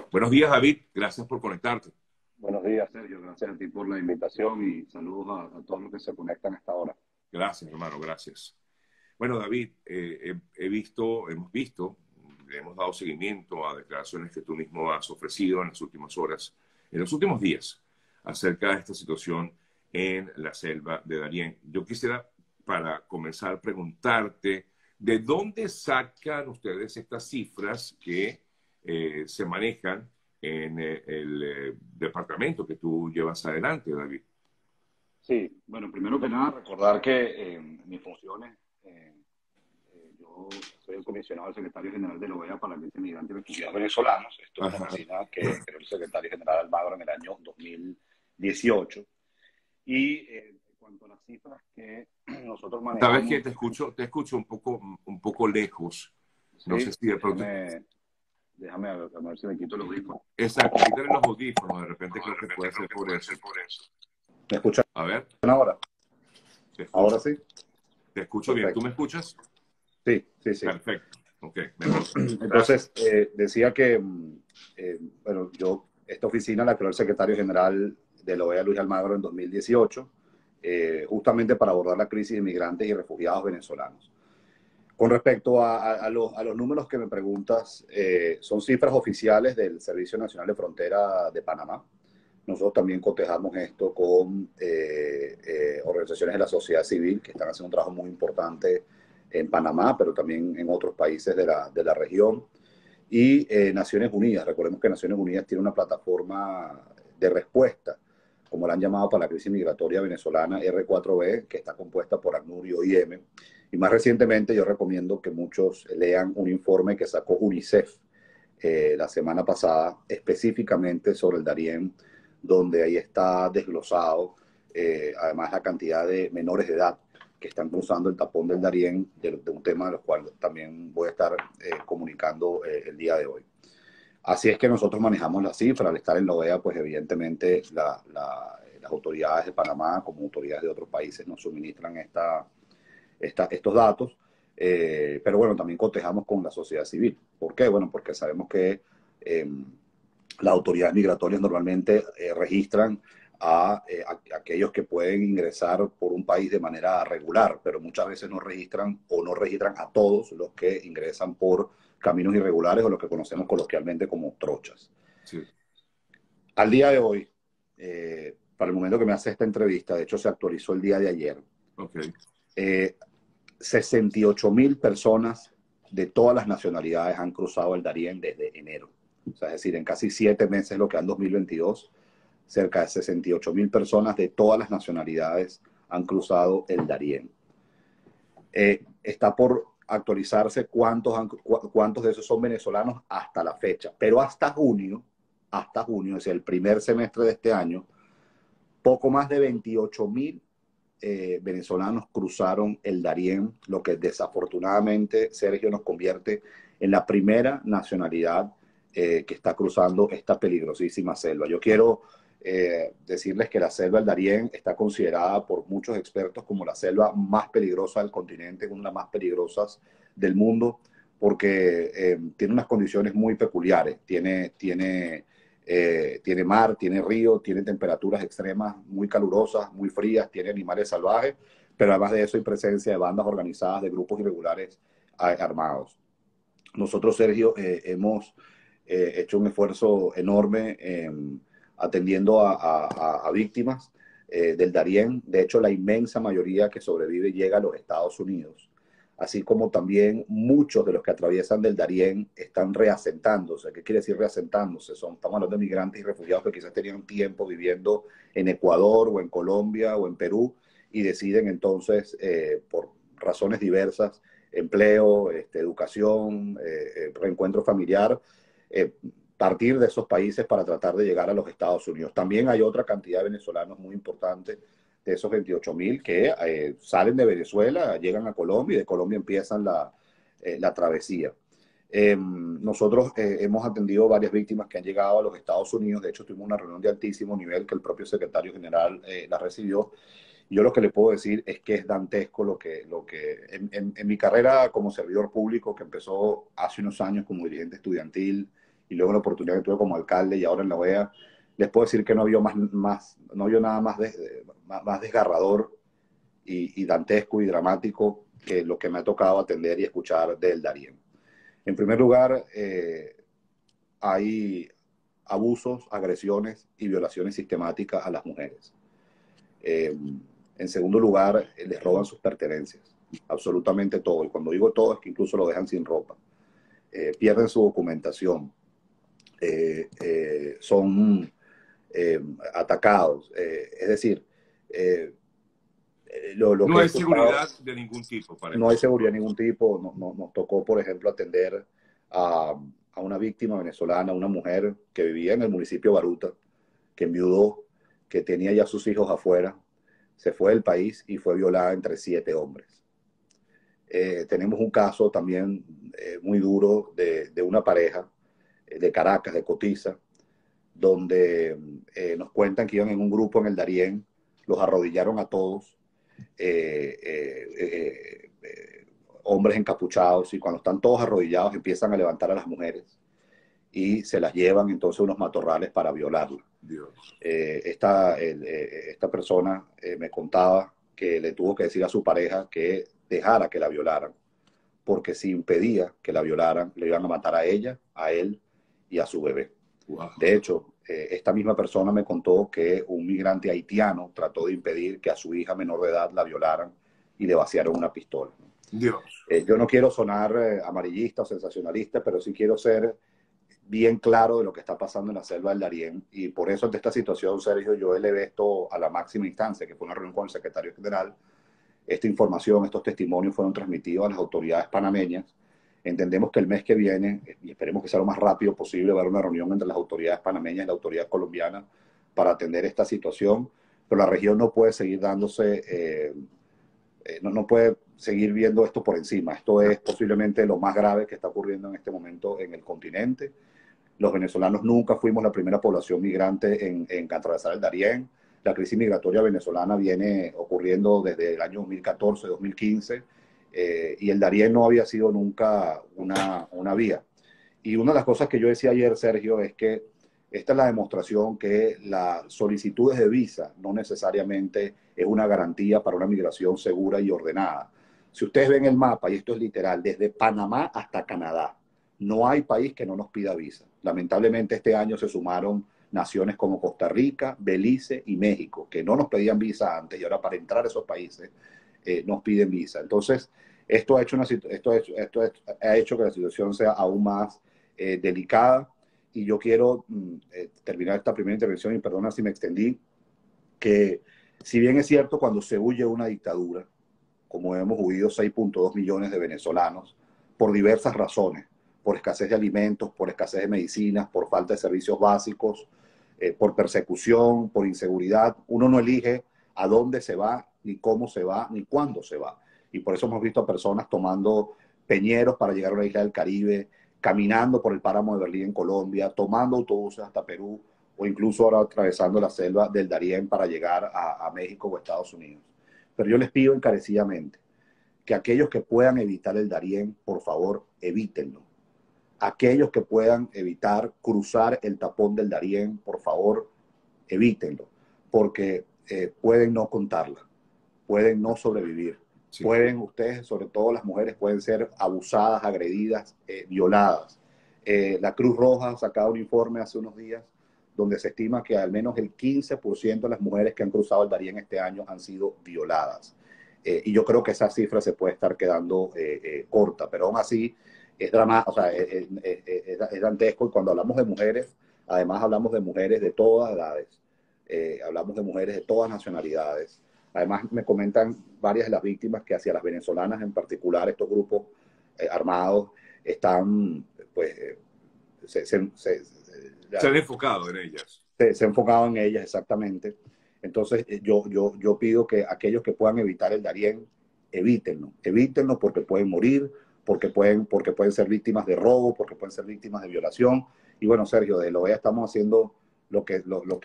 Buenos días, David. Gracias por conectarte. Buenos días, Sergio. Gracias a ti por la invitación y saludos a todos los que se conectan a esta hora. Gracias, hermano. Gracias. Bueno, David, hemos visto, le hemos dado seguimiento a declaraciones que tú mismo has ofrecido en las últimas horas, en los últimos días, acerca de esta situación en la selva de Darién. Yo quisiera, para comenzar, preguntarte, ¿de dónde sacan ustedes estas cifras que se manejan en el departamento que tú llevas adelante, David? Sí, bueno, primero que nada, recordar que mis funciones, yo soy el comisionado del secretario general de la OEA para la Crisis Migrantes y Refugiados Venezolanos. Esto es una Ajá. oficina que creó el secretario general Almagro en el año 2018. Y en cuanto a las cifras que nosotros Sabes que manejamos, te escucho un poco lejos. No sé sí, si de pronto. déjame a ver si me quito los audífonos. Exacto, quítale los audífonos, de repente creo que puede ser por eso. ¿Me escuchan A ver, ahora? te escucho. Ahora sí. Te escucho bien. ¿Tú Perfecto. me escuchas? Sí, sí, sí. Perfecto. Ok, mejor. Gracias. Entonces, decía que, bueno, esta oficina la creó el secretario general de la OEA, Luis Almagro, en 2018, justamente para abordar la crisis de migrantes y refugiados venezolanos. Con respecto a los números que me preguntas, son cifras oficiales del Servicio Nacional de Frontera de Panamá. Nosotros también cotejamos esto con organizaciones de la sociedad civil que están haciendo un trabajo muy importante en Panamá, pero también en otros países de la región. Y Naciones Unidas, recordemos que Naciones Unidas tiene una plataforma de respuesta, como la han llamado para la crisis migratoria venezolana, R4B, que está compuesta por ACNUR y OIM. Y más recientemente yo recomiendo que muchos lean un informe que sacó UNICEF la semana pasada, específicamente sobre el Darién, donde ahí está desglosado, además la cantidad de menores de edad que están cruzando el tapón del Darién, de un tema de los cuales también voy a estar comunicando el día de hoy. Así es que nosotros manejamos la cifra. Al estar en la OEA, pues evidentemente las autoridades de Panamá, como autoridades de otros países, nos suministran estos datos. Pero bueno, también cotejamos con la sociedad civil. ¿Por qué? Bueno, porque sabemos que las autoridades migratorias normalmente registran a aquellos que pueden ingresar por un país de manera regular, pero muchas veces no registran o no registran a todos los que ingresan por caminos irregulares o lo que conocemos coloquialmente como trochas. Sí, Al día de hoy, para el momento que me hace esta entrevista, de hecho se actualizó el día de ayer, ok. eh, 68.000 personas de todas las nacionalidades han cruzado el Darién desde enero. O sea, es decir, en casi 7 meses, lo que han 2022, cerca de 68.000 personas de todas las nacionalidades han cruzado el Darién. Está por actualizarse cuántos de esos son venezolanos hasta la fecha, pero hasta junio, es decir, el primer semestre de este año, poco más de 28.000 venezolanos cruzaron el Darién, lo que desafortunadamente, Sergio, nos convierte en la primera nacionalidad que está cruzando esta peligrosísima selva. Yo quiero decirles que la selva del Darién está considerada por muchos expertos como la selva más peligrosa del continente, una de las más peligrosas del mundo, porque tiene unas condiciones muy peculiares. Tiene mar, tiene río, tiene temperaturas extremas muy calurosas, muy frías, tiene animales salvajes, pero además de eso hay presencia de bandas organizadas, de grupos irregulares armados. Nosotros, Sergio, hemos hecho un esfuerzo enorme atendiendo a víctimas del Darién. De hecho, la inmensa mayoría que sobrevive llega a los Estados Unidos, así como también muchos de los que atraviesan del Darién están reasentándose. ¿Qué quiere decir reasentándose? Estamos hablando de migrantes y refugiados que quizás tenían tiempo viviendo en Ecuador o en Colombia o en Perú y deciden entonces, por razones diversas, empleo, educación, reencuentro familiar, partir de esos países para tratar de llegar a los Estados Unidos. También hay otra cantidad de venezolanos muy importante de esos 28.000 que salen de Venezuela, llegan a Colombia y de Colombia empiezan la travesía. Nosotros hemos atendido varias víctimas que han llegado a los Estados Unidos. De hecho, tuvimos una reunión de altísimo nivel que el propio secretario general la recibió. Yo lo que le puedo decir es que es dantesco en mi carrera como servidor público, que empezó hace unos años como dirigente estudiantil y luego la oportunidad que tuve como alcalde y ahora en la OEA, les puedo decir que no vio, no vio nada más desgarrador y dantesco y dramático que lo que me ha tocado atender y escuchar del Darién. En primer lugar, hay abusos, agresiones y violaciones sistemáticas a las mujeres. En segundo lugar, les roban sus pertenencias, absolutamente todo. Y cuando digo todo es que incluso lo dejan sin ropa. Pierden su documentación, son atacados. Es decir, lo No que he hay escuchado, seguridad de ningún tipo para no hay estos seguridad de sectores. ningún tipo. Nos tocó, por ejemplo, atender a una víctima venezolana, una mujer que vivía en el municipio de Baruta, que enviudó, que tenía ya sus hijos afuera, se fue del país y fue violada entre 7 hombres. Tenemos un caso también muy duro de una pareja de Caracas, de Cotiza, donde nos cuentan que iban en un grupo en el Darién, los arrodillaron a todos, eh, eh, hombres encapuchados, y cuando están todos arrodillados empiezan a levantar a las mujeres y se las llevan entonces a unos matorrales para violarlas. Dios. Esta persona me contaba que le tuvo que decir a su pareja que dejara que la violaran, porque si impedía que la violaran, le iban a matar a ella, a él y a su bebé. Wow. De hecho, esta misma persona me contó que un migrante haitiano trató de impedir que a su hija menor de edad la violaran y le vaciaron una pistola. Dios. Yo no quiero sonar amarillista o sensacionalista, pero sí quiero ser bien claro de lo que está pasando en la selva del Darién, y por eso ante esta situación, Sergio, yo elevé esto a la máxima instancia, que fue una reunión con el secretario general. Esta información, estos testimonios fueron transmitidos a las autoridades panameñas. Entendemos que el mes que viene, y esperemos que sea lo más rápido posible, va a haber una reunión entre las autoridades panameñas y la autoridad colombiana para atender esta situación, pero la región no puede seguir dándose, no puede seguir viendo esto por encima. Esto es posiblemente lo más grave que está ocurriendo en este momento en el continente. Los venezolanos nunca fuimos la primera población migrante en atravesar el Darién. La crisis migratoria venezolana viene ocurriendo desde el año 2014, 2015, y el Darién no había sido nunca una vía. Y una de las cosas que yo decía ayer, Sergio, es que esta es la demostración que las solicitudes de visa no necesariamente es una garantía para una migración segura y ordenada. Si ustedes ven el mapa, y esto es literal, desde Panamá hasta Canadá, no hay país que no nos pida visa. Lamentablemente este año se sumaron naciones como Costa Rica, Belice y México, que no nos pedían visa antes y ahora para entrar a esos países nos piden visa. Entonces, esto ha hecho que la situación sea aún más delicada, y yo quiero terminar esta primera intervención, y perdona si me extendí, que si bien es cierto cuando se huye una dictadura, como hemos huido 6.2 millones de venezolanos, por diversas razones, por escasez de alimentos, por escasez de medicinas, por falta de servicios básicos, por persecución, por inseguridad, uno no elige a dónde se va, ni cómo se va, ni cuándo se va. Y por eso hemos visto a personas tomando peñeros para llegar a una isla del Caribe, caminando por el páramo de Berlín en Colombia, tomando autobuses hasta Perú, o incluso ahora atravesando la selva del Darién para llegar a México o Estados Unidos. Pero yo les pido encarecidamente que aquellos que puedan evitar el Darién, por favor, evítenlo. Aquellos que puedan evitar cruzar el tapón del Darién, por favor, evítenlo, porque pueden no contarla, pueden no sobrevivir. Sí. Pueden ustedes, sobre todo las mujeres, pueden ser abusadas, agredidas, violadas. La Cruz Roja ha sacado un informe hace unos días donde se estima que al menos el 15% de las mujeres que han cruzado el Darién este año han sido violadas. Y yo creo que esa cifra se puede estar quedando corta, pero aún así es dramático, o sea, es dantesco. Y cuando hablamos de mujeres, además hablamos de mujeres de todas edades, hablamos de mujeres de todas nacionalidades. Además me comentan varias de las víctimas que hacia las venezolanas en particular, estos grupos armados están, pues, se han enfocado en ellas. Se han enfocado en ellas, exactamente. Entonces yo pido que aquellos que puedan evitar el Darién, evítenlo porque pueden morir, porque pueden ser víctimas de robo, porque pueden ser víctimas de violación. Y bueno, Sergio, de la OEA estamos haciendo lo que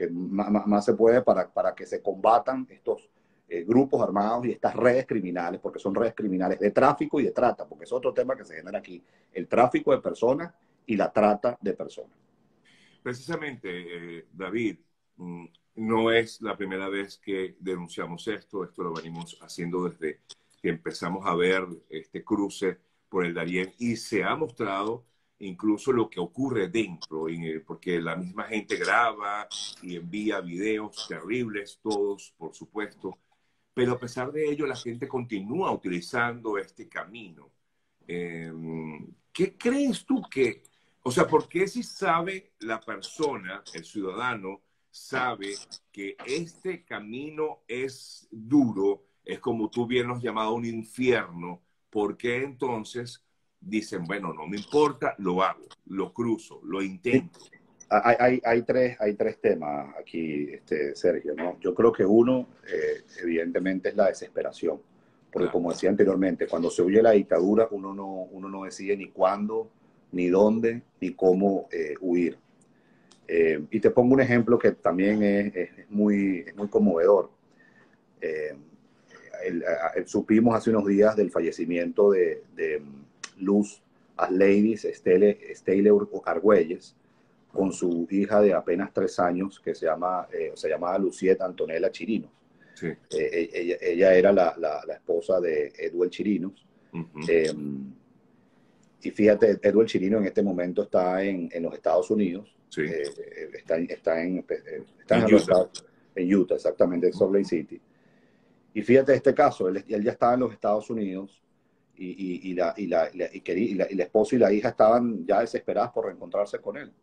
más se puede para que se combatan estos grupos armados y estas redes criminales, porque son redes criminales de tráfico y de trata, porque es otro tema que se genera aquí, el tráfico de personas y la trata de personas. Precisamente, David, no es la primera vez que denunciamos esto lo venimos haciendo desde que empezamos a ver este cruce por el Darién y se ha mostrado incluso lo que ocurre dentro, porque la misma gente graba y envía videos terribles, todos, por supuesto, pero a pesar de ello la gente continúa utilizando este camino. Eh, ¿Qué crees tú que, o sea, por qué si sabe la persona, el ciudadano, sabe que este camino es duro, es como tú bien lo has llamado un infierno, por qué entonces dicen, bueno, no me importa, lo hago, lo cruzo, lo intento? Hay tres temas aquí, Sergio, ¿no? Yo creo que uno, evidentemente, es la desesperación. Porque Claro. como decía anteriormente, cuando se huye la dictadura, uno no decide ni cuándo, ni dónde, ni cómo huir. Y te pongo un ejemplo que también es muy conmovedor. Eh, Supimos hace unos días del fallecimiento de Luz Asleidis Steyle Argüelles, con su hija de apenas 3 años, que se llamaba Luciet Antonella Chirinos. Sí. Ella era la esposa de Edward Chirinos. Uh-huh. Y fíjate, Edward Chirinos en este momento está en los Estados Unidos. Sí. Está en Utah. En Utah, exactamente, en Salt Lake City. Y fíjate este caso, él ya estaba en los Estados Unidos y la esposa y la hija estaban ya desesperadas por reencontrarse con él,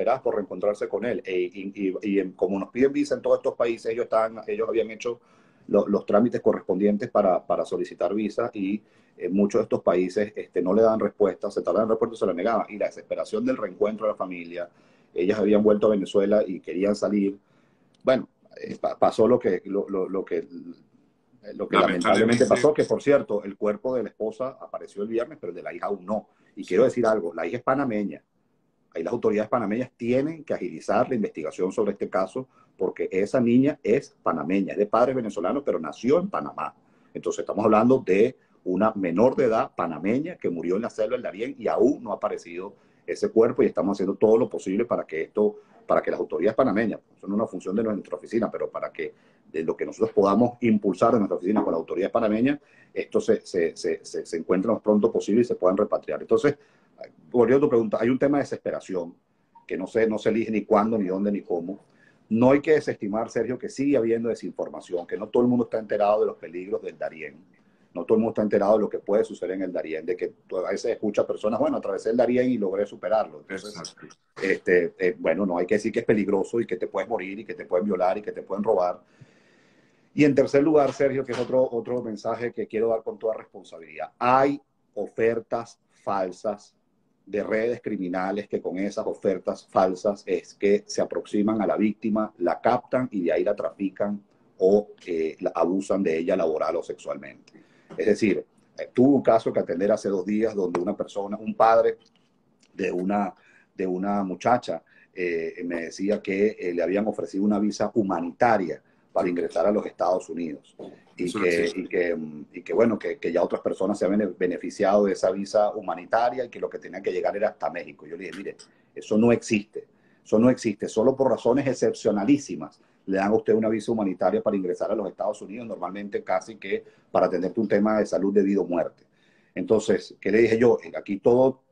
como nos piden visa en todos estos países, ellos habían hecho los trámites correspondientes para solicitar visa y muchos de estos países no le dan respuesta, se tardan en respuesta, se la negaban, y la desesperación del reencuentro de la familia, ellas habían vuelto a Venezuela y querían salir. Bueno, pasó lo que lamentablemente pasó, que por cierto, el cuerpo de la esposa apareció el viernes, pero el de la hija aún no. Y quiero decir algo, la hija es panameña. Ahí las autoridades panameñas tienen que agilizar la investigación sobre este caso, porque esa niña es panameña, es de padres venezolanos, pero nació en Panamá. Entonces estamos hablando de una menor de edad panameña que murió en la selva del Darién y aún no ha aparecido ese cuerpo, y estamos haciendo todo lo posible para que las autoridades panameñas, eso no es una función de nuestra oficina, pero para que de lo que nosotros podamos impulsar de nuestra oficina con las autoridades panameñas, esto se encuentre lo más pronto posible y se puedan repatriar. Entonces, volviendo a tu pregunta, hay un tema de desesperación que no se elige ni cuándo, ni dónde, ni cómo. No hay que desestimar, Sergio, que sigue habiendo desinformación, que no todo el mundo está enterado de los peligros del Darién. No todo el mundo está enterado de lo que puede suceder en el Darién, de que a veces escucha personas, bueno, atravesé el Darién y logré superarlo. Entonces, bueno, no hay que decir que es peligroso y que te puedes morir y que te pueden violar y que te pueden robar. Y en tercer lugar, Sergio, que es otro mensaje que quiero dar con toda responsabilidad. Hay ofertas falsas de redes criminales que con esas ofertas falsas es que se aproximan a la víctima, la captan y de ahí la trafican o la abusan de ella laboral o sexualmente. Es decir, tuve un caso que atender hace 2 días donde una persona, un padre de una muchacha, me decía que le habían ofrecido una visa humanitaria para ingresar a los Estados Unidos y que bueno, que ya otras personas se habían beneficiado de esa visa humanitaria y que lo que tenían que llegar era hasta México. Yo le dije, mire, eso no existe, solo por razones excepcionalísimas le dan a usted una visa humanitaria para ingresar a los Estados Unidos, normalmente casi que para atenderte un tema de salud de vida o muerte. Entonces, ¿qué le dije yo? Aquí todo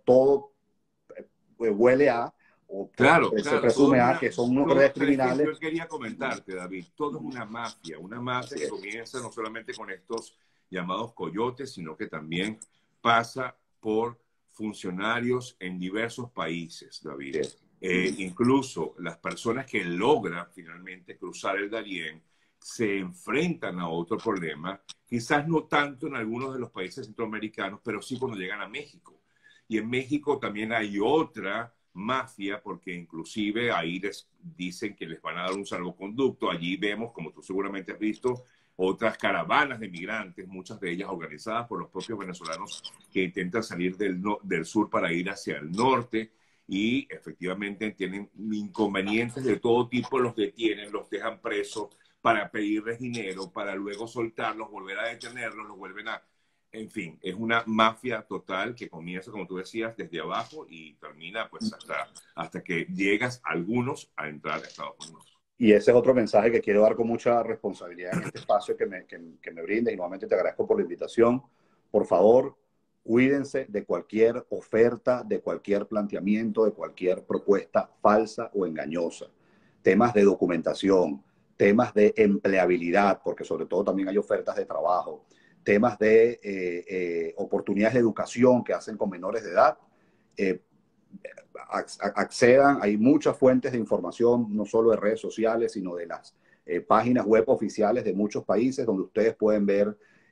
huele a, o Claro, se claro, presume a que son unos redes criminales. yo quería comentarte, David, todo es una mafia que comienza no solamente con estos llamados coyotes, sino que también pasa por funcionarios en diversos países, David. Incluso las personas que logran finalmente cruzar el Darién se enfrentan a otro problema, quizás no tanto en algunos de los países centroamericanos, pero sí cuando llegan a México. Y en México también hay otra mafia, porque inclusive ahí les dicen que les van a dar un salvoconducto. Allí vemos, como tú seguramente has visto, otras caravanas de migrantes, muchas de ellas organizadas por los propios venezolanos que intentan salir del sur para ir hacia el norte y efectivamente tienen inconvenientes de todo tipo, los detienen, los dejan presos para pedirles dinero, para luego soltarlos, volver a detenerlos, los vuelven a... En fin, es una mafia total que comienza, como tú decías, desde abajo y termina pues hasta que llegas algunos a entrar a Estados Unidos. Y ese es otro mensaje que quiero dar con mucha responsabilidad en este espacio que me brindes. Y nuevamente te agradezco por la invitación. Por favor, cuídense de cualquier oferta, de cualquier planteamiento, de cualquier propuesta falsa o engañosa. Temas de documentación, temas de empleabilidad, porque sobre todo también hay ofertas de trabajo, temas de oportunidades de educación que hacen con menores de edad. Eh, Accedan, hay muchas fuentes de información, no solo de redes sociales, sino de las páginas web oficiales de muchos países donde ustedes pueden ver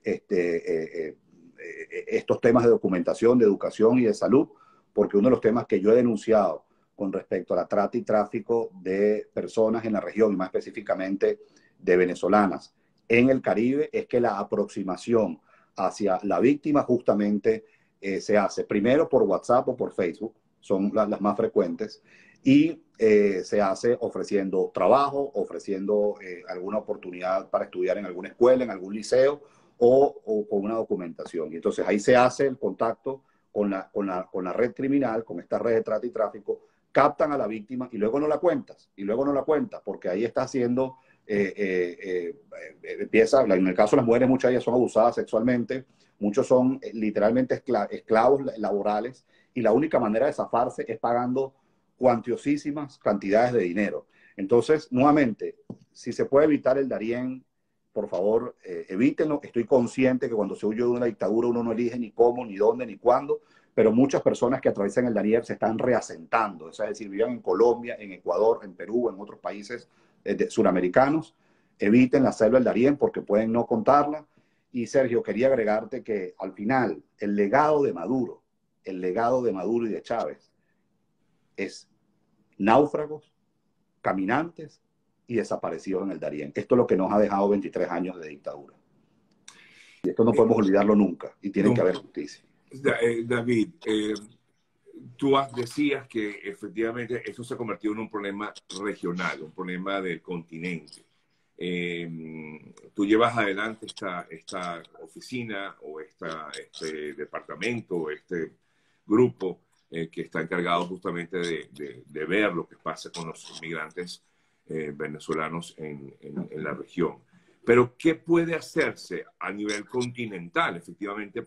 estos temas de documentación, de educación y de salud, porque uno de los temas que yo he denunciado con respecto a la trata y tráfico de personas en la región, y más específicamente de venezolanas en el Caribe, es que la aproximación hacia la víctima justamente se hace primero por WhatsApp o por Facebook, son las más frecuentes, y se hace ofreciendo trabajo, ofreciendo alguna oportunidad para estudiar en alguna escuela, en algún liceo, o con una documentación. Y entonces ahí se hace el contacto con la red criminal, con esta red de trata y tráfico, captan a la víctima y luego no la cuentas, porque ahí está haciendo, empieza, en el caso de las mujeres, muchas de ellas son abusadas sexualmente, muchos son literalmente esclavos laborales, y la única manera de zafarse es pagando cuantiosísimas cantidades de dinero. Entonces, nuevamente, si se puede evitar el Darién, por favor, evítenlo. Estoy consciente que cuando se huye de una dictadura uno no elige ni cómo, ni dónde, ni cuándo, pero muchas personas que atraviesan el Darién se están reasentando, es decir, viven en Colombia, en Ecuador, en Perú, en otros países suramericanos. Eviten la selva del Darién porque pueden no contarla. Y Sergio, quería agregarte que al final el legado de Maduro y de Chávez es náufragos, caminantes y desaparecidos en el Darién. Esto es lo que nos ha dejado 23 años de dictadura. Y esto no podemos olvidarlo nunca, y tiene que haber justicia. David, tú decías que efectivamente esto se ha convertido en un problema regional, un problema del continente. Tú llevas adelante esta oficina o este departamento, este grupo que está encargado justamente de ver lo que pasa con los inmigrantes venezolanos en la región. Pero, ¿qué puede hacerse a nivel continental, efectivamente,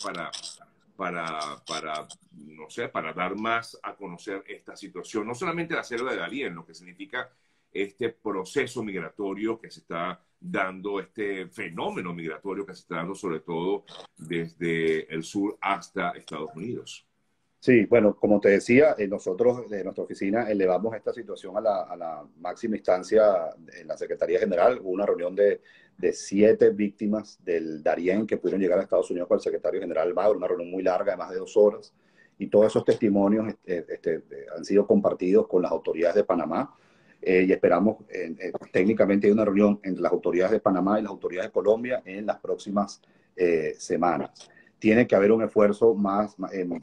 no sé, para dar más a conocer esta situación? No solamente la selva de Darién, lo que significa este proceso migratorio que se está dando, este fenómeno migratorio que se está dando sobre todo desde el sur hasta Estados Unidos. Sí, bueno, como te decía, nosotros de nuestra oficina elevamos esta situación a la máxima instancia en la Secretaría General. Hubo una reunión de 7 víctimas del Darién que pudieron llegar a Estados Unidos con el secretario general Magro, una reunión muy larga de más de 2 horas. Y todos esos testimonios han sido compartidos con las autoridades de Panamá. Y esperamos, técnicamente hay una reunión entre las autoridades de Panamá y las autoridades de Colombia en las próximas semanas. Tiene que haber un esfuerzo más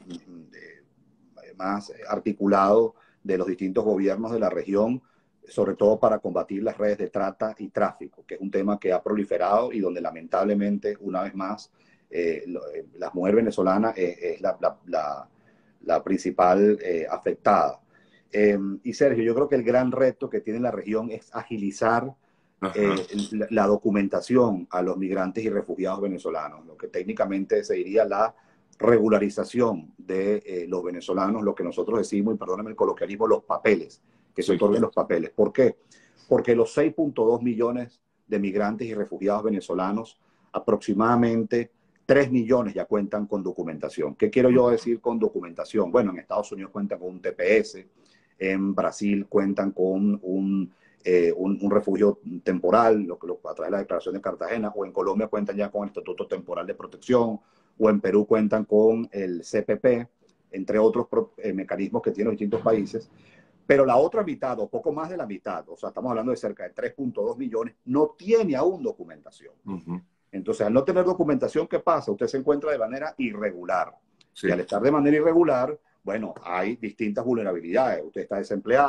articulado de los distintos gobiernos de la región, sobre todo para combatir las redes de trata y tráfico, que es un tema que ha proliferado y donde lamentablemente, una vez más, la mujer venezolana es la principal afectada. Y Sergio, yo creo que el gran reto que tiene la región es agilizar la documentación a los migrantes y refugiados venezolanos, lo que técnicamente se diría la regularización de los venezolanos, lo que nosotros decimos, y perdónenme el coloquialismo, los papeles, que se otorguen los papeles. ¿Por qué? Porque los 6.2 millones de migrantes y refugiados venezolanos, aproximadamente 3 millones ya cuentan con documentación. ¿Qué quiero yo decir con documentación? Bueno, en Estados Unidos cuentan con un TPS, en Brasil cuentan con un refugio temporal, a través de la Declaración de Cartagena, o en Colombia cuentan ya con el Estatuto Temporal de Protección, o en Perú cuentan con el CPP, entre otros mecanismos que tienen los distintos países. Pero la otra mitad, o poco más de la mitad, o sea, estamos hablando de cerca de 3.2 millones, no tiene aún documentación. Entonces, al no tener documentación, ¿qué pasa? Usted se encuentra de manera irregular. Y al estar de manera irregular, bueno, hay distintas vulnerabilidades. Usted está desempleado,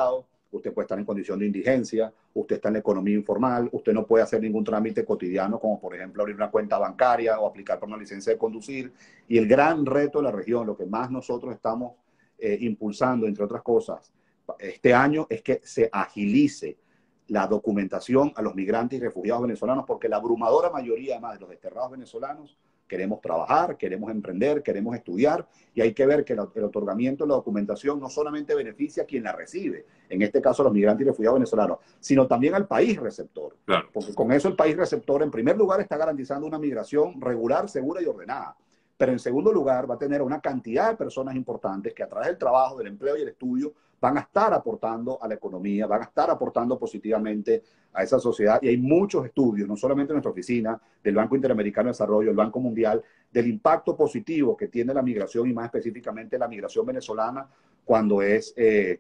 usted puede estar en condición de indigencia, usted está en la economía informal, usted no puede hacer ningún trámite cotidiano como por ejemplo abrir una cuenta bancaria o aplicar por una licencia de conducir. Y el gran reto de la región, lo que más nosotros estamos impulsando, entre otras cosas, este año es que se agilice la documentación a los migrantes y refugiados venezolanos, porque la abrumadora mayoría, además de los desterrados venezolanos, queremos trabajar, queremos emprender, queremos estudiar, y hay que ver que el otorgamiento de la documentación no solamente beneficia a quien la recibe, en este caso a los migrantes y refugiados venezolanos, sino también al país receptor. Claro. Porque con eso el país receptor, en primer lugar, está garantizando una migración regular, segura y ordenada. Pero en segundo lugar, va a tener una cantidad de personas importantes que a través del trabajo, del empleo y el estudio van a estar aportando a la economía, van a estar aportando positivamente a esa sociedad. Y hay muchos estudios, no solamente en nuestra oficina, del Banco Interamericano de Desarrollo, el Banco Mundial, del impacto positivo que tiene la migración y más específicamente la migración venezolana cuando es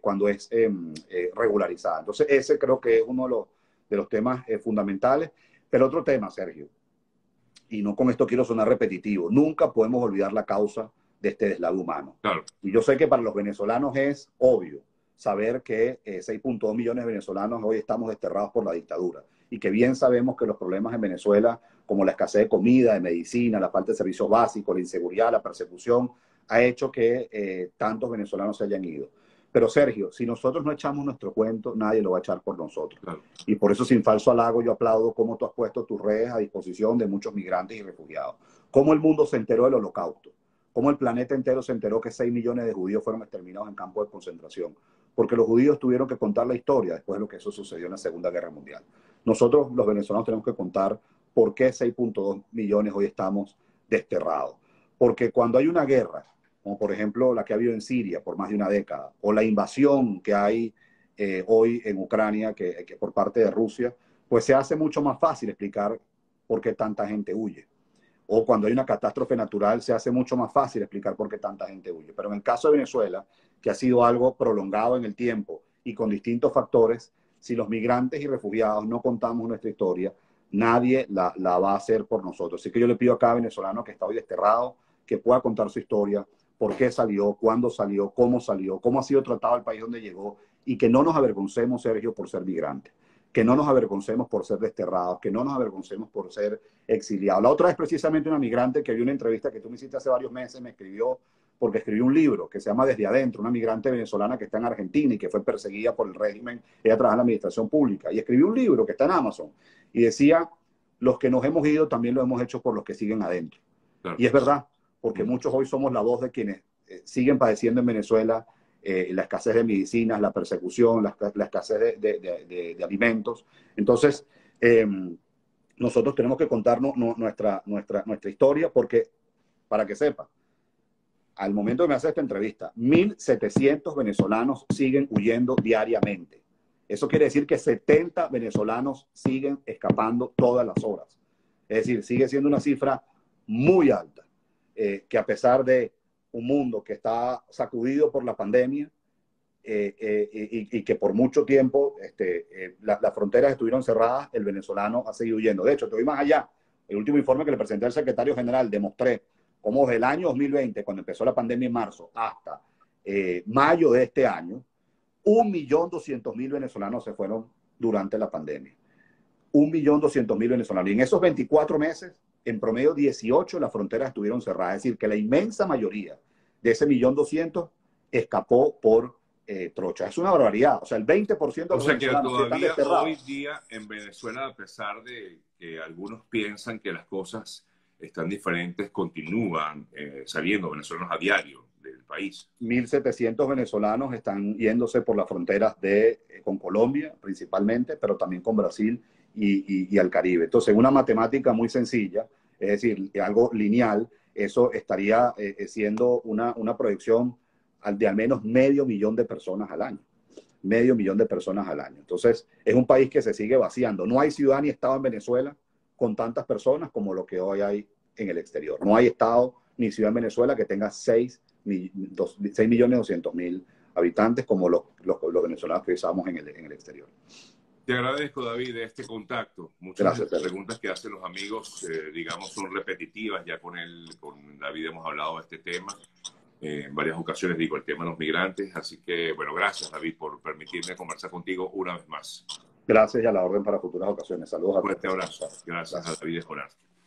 regularizada. Entonces, ese creo que es uno de los temas fundamentales. Pero otro tema, Sergio, y no con esto quiero sonar repetitivo, nunca podemos olvidar la causa de este deslave humano. Claro. Y yo sé que para los venezolanos es obvio saber que 6.2 millones de venezolanos hoy estamos desterrados por la dictadura y que bien sabemos que los problemas en Venezuela, como la escasez de comida, de medicina, la falta de servicios básicos, la inseguridad, la persecución, ha hecho que tantos venezolanos se hayan ido. Pero Sergio, si nosotros no echamos nuestro cuento, nadie lo va a echar por nosotros. Claro. Y por eso, sin falso halago, yo aplaudo cómo tú has puesto tus redes a disposición de muchos migrantes y refugiados. Cómo el mundo se enteró del Holocausto. Cómo el planeta entero se enteró que 6 millones de judíos fueron exterminados en campos de concentración. Porque los judíos tuvieron que contar la historia después de lo que eso sucedió en la Segunda Guerra Mundial. Nosotros, los venezolanos, tenemos que contar por qué 6.2 millones hoy estamos desterrados. Porque cuando hay una guerra, como por ejemplo la que ha habido en Siria por más de una década, o la invasión que hay hoy en Ucrania que por parte de Rusia, pues se hace mucho más fácil explicar por qué tanta gente huye. O cuando hay una catástrofe natural, se hace mucho más fácil explicar por qué tanta gente huye. Pero en el caso de Venezuela, que ha sido algo prolongado en el tiempo y con distintos factores, si los migrantes y refugiados no contamos nuestra historia, nadie la va a hacer por nosotros. Así que yo le pido a cada venezolano que está hoy desterrado que pueda contar su historia, por qué salió, cuándo salió, cómo ha sido tratado el país donde llegó, y que no nos avergoncemos, Sergio, por ser migrantes, que no nos avergoncemos por ser desterrados, que no nos avergoncemos por ser exiliados. La otra es precisamente una migrante que vi una entrevista que tú me hiciste hace varios meses, me escribió porque escribió un libro que se llama Desde Adentro, una migrante venezolana que está en Argentina y que fue perseguida por el régimen. Ella trabaja en la administración pública y escribió un libro que está en Amazon y decía, los que nos hemos ido también lo hemos hecho por los que siguen adentro. Claro. Y es verdad, porque muchos hoy somos la voz de quienes siguen padeciendo en Venezuela la escasez de medicinas, la persecución, la escasez de alimentos. Entonces, nosotros tenemos que contarnos nuestra historia porque, para que sepa, al momento que me hace esta entrevista, 1.700 venezolanos siguen huyendo diariamente. Eso quiere decir que 70 venezolanos siguen escapando todas las horas. Es decir, sigue siendo una cifra muy alta, que a pesar de un mundo que está sacudido por la pandemia y que por mucho tiempo las fronteras estuvieron cerradas, el venezolano ha seguido huyendo. De hecho, te voy más allá. El último informe que le presenté al secretario general demostré cómo desde el año 2020, cuando empezó la pandemia en marzo, hasta mayo de este año, 1.200.000 venezolanos se fueron durante la pandemia. 1.200.000 venezolanos. Y en esos 24 meses, en promedio 18 las fronteras estuvieron cerradas. Es decir, que la inmensa mayoría de ese 1.200.000 escapó por trocha. Es una barbaridad. O sea, el 20% de los venezolanos que están desterrados. Hoy día en Venezuela, a pesar de que algunos piensan que las cosas están diferentes, continúan saliendo venezolanos a diario del país. 1.700 venezolanos están yéndose por las fronteras con Colombia principalmente, pero también con Brasil y al Caribe. Entonces, una matemática muy sencilla, es decir, algo lineal, eso estaría siendo una proyección de al menos 500.000 de personas al año. 500.000 de personas al año. Entonces, es un país que se sigue vaciando. No hay ciudad ni estado en Venezuela con tantas personas como lo que hoy hay en el exterior. No hay estado ni ciudad en Venezuela que tenga 6.200.000 habitantes como los venezolanos que usamos en el exterior. Te agradezco, David, de este contacto. Muchas de las preguntas que hacen los amigos, digamos, son repetitivas. Ya con David hemos hablado de este tema. en varias ocasiones, digo, el tema de los migrantes. Así que, bueno, gracias, David, por permitirme conversar contigo una vez más. Gracias y a la orden para futuras ocasiones. Saludos a Fuerte todos. abrazo. Gracias a Gracias. David Escolar.